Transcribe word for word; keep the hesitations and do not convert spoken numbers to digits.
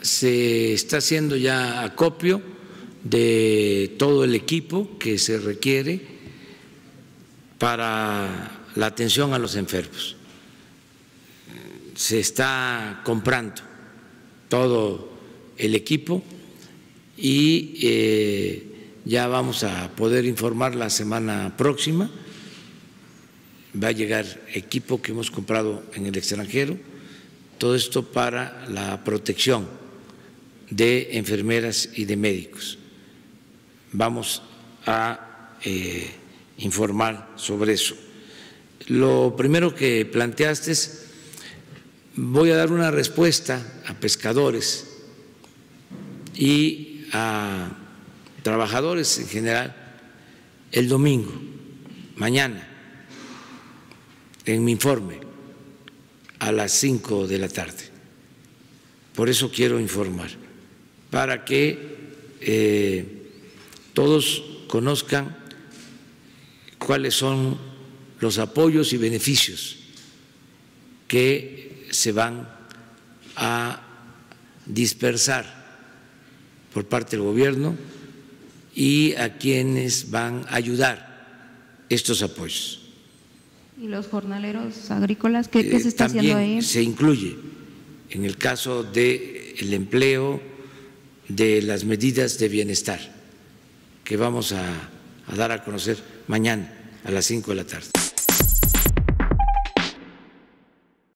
se está haciendo ya acopio de todo el equipo que se requiere para la atención a los enfermos. Se está comprando todo el equipo y eh, ya vamos a poder informar la semana próxima. Va a llegar equipo que hemos comprado en el extranjero, todo esto para la protección de enfermeras y de médicos. Vamos a eh, informar sobre eso. Lo primero que planteaste es, voy a dar una respuesta a pescadores y a trabajadores en general el domingo, mañana, en mi informe a las cinco de la tarde. Por eso quiero informar, para que eh, todos conozcan cuáles son los apoyos y beneficios que se van a dispersar por parte del gobierno y a quienes van a ayudar estos apoyos. ¿Y los jornaleros agrícolas qué, qué se está También haciendo ahí? Se incluye en el caso del empleo, de las medidas de bienestar que vamos a, a dar a conocer mañana a las cinco de la tarde.